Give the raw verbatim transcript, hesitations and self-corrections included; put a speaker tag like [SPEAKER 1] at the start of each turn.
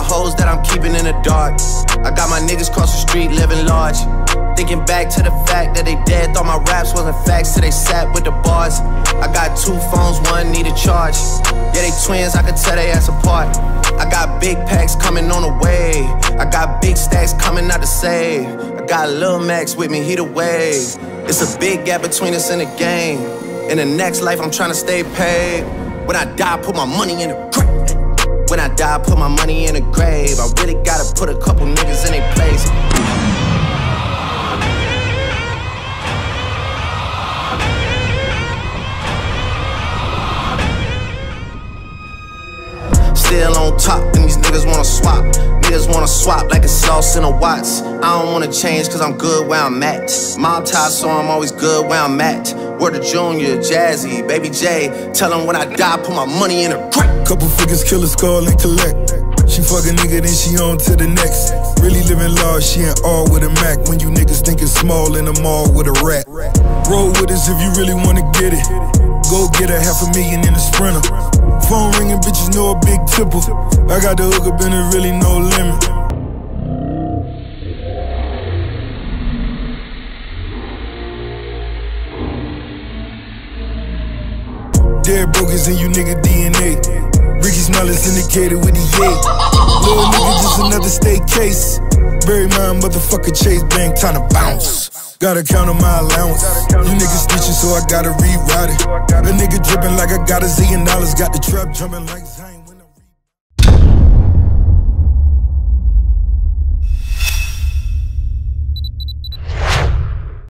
[SPEAKER 1] hoes that I'm keeping in the dark. I got my niggas cross the street living large. Thinking back to the fact that they dead, thought my raps wasn't facts till they sat with the bars. I got two phones, one need a charge. Yeah, they twins, I can tell they ass apart. I got big packs coming on the way. I got big stacks coming out to save. I got Lil Max with me, he the wave. It's a big gap between us in the game. In the next life, I'm trying to stay paid. When I die, put my money in the grave. When I die, put my money in the grave. I really gotta put a couple niggas in their place. Still on top, and these niggas wanna swap. Niggas wanna swap like it's sauce in a Watts. I don't wanna change cause I'm good where I'm at. Mob tie, so I'm always good where I'm at. Word to Junior, Jazzy, Baby J. Tell them when I die, put my money in a crack.
[SPEAKER 2] Couple figures, killers call and collect. She fuck a nigga, then she on to the next. Really living large, she ain't all with a Mac. When you niggas thinking small in the mall with a rat. Roll with us if you really wanna get it. Go get a half a million in a Sprinter. Phone ringing, bitches know a big tipple. I got the hook up and there really no limit. Dead broke is in you nigga D N A. Ricky Smile is indicated with the yay. Little nigga just another state case. Bury my motherfucker Chase Bank, time to bounce. Gotta count on my allowance. You niggas snitching, so I gotta reroute it. A nigga dripping like I got a zillion dollars. Got the trap jumping like